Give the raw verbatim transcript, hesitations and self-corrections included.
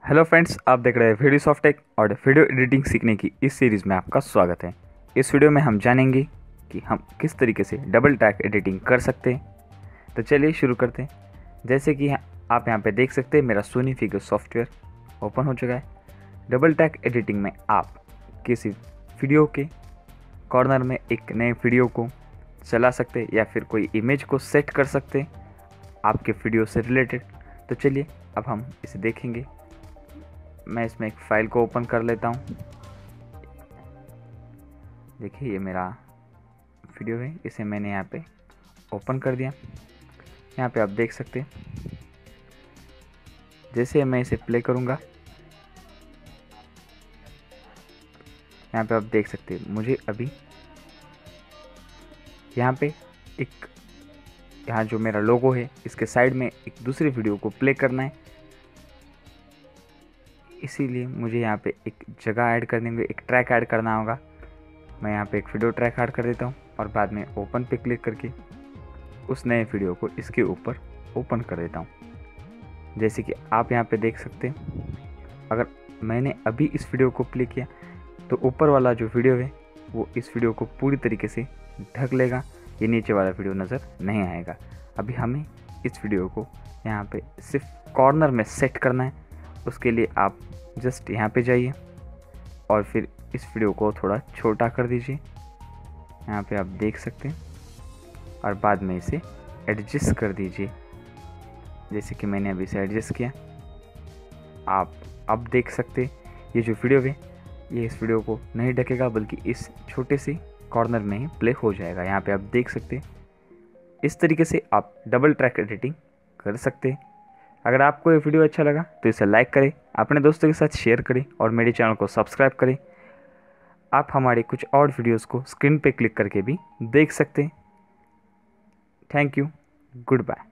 Hello friends, आप देख रहे हैं वीडी सॉफ्टटेक और वीडियो एडिटिंग सीखने की इस सीरीज़ में आपका स्वागत है। इस वीडियो में हम जानेंगे कि हम किस तरीके से डबल ट्रैक एडिटिंग कर सकते हैं। तो चलिए शुरू करते हैं। जैसे कि आप यहाँ पे देख सकते हैं, मेरा सोनी फिगर सॉफ्टवेयर ओपन हो चुका है। डबल ट्रैक एडिटिंग में आप किसी वीडियो के कॉर्नर में एक नए वीडियो को चला सकते हैं या फिर कोई इमेज को सेट कर सकते हैं आपके वीडियो से रिलेटेड। तो चलिए अब हम इसे देखेंगे। मैं इसमें एक फ़ाइल को ओपन कर लेता हूँ। देखिए, ये मेरा वीडियो है, इसे मैंने यहाँ पे ओपन कर दिया। यहाँ पे आप देख सकते हैं, जैसे मैं इसे प्ले करूँगा, यहाँ पे आप देख सकते हैं मुझे अभी यहाँ पे एक यहाँ जो मेरा लोगो है इसके साइड में एक दूसरी वीडियो को प्ले करना है। इसीलिए मुझे यहाँ पे एक जगह ऐड करने में एक ट्रैक ऐड करना होगा। मैं यहाँ पे एक वीडियो ट्रैक ऐड कर देता हूँ और बाद में ओपन पे क्लिक करके उस नए वीडियो को इसके ऊपर ओपन कर देता हूँ। जैसे कि आप यहाँ पे देख सकते हैं, अगर मैंने अभी इस वीडियो को प्ले किया तो ऊपर वाला जो वीडियो है वो इस वीडियो को पूरी तरीके से ढक लेगा। ये नीचे वाला वीडियो नज़र नहीं आएगा। अभी हमें इस वीडियो को यहाँ पे सिर्फ कॉर्नर में सेट करना है। उसके लिए आप जस्ट यहाँ पे जाइए और फिर इस वीडियो को थोड़ा छोटा कर दीजिए। यहाँ पे आप देख सकते हैं और बाद में इसे एडजस्ट कर दीजिए। जैसे कि मैंने अभी इसे एडजस्ट किया, आप अब देख सकते ये जो वीडियो है ये इस वीडियो को नहीं ढकेगा, बल्कि इस छोटे से कॉर्नर में ही प्ले हो जाएगा। यहाँ पे आप देख सकते हैं, इस तरीके से आप डबल ट्रैक एडिटिंग कर सकते हैं। अगर आपको ये वीडियो अच्छा लगा तो इसे लाइक करें, अपने दोस्तों के साथ शेयर करें और मेरे चैनल को सब्सक्राइब करें। आप हमारे कुछ और वीडियोस को स्क्रीन पे क्लिक करके भी देख सकते हैं। Thank you, good bye.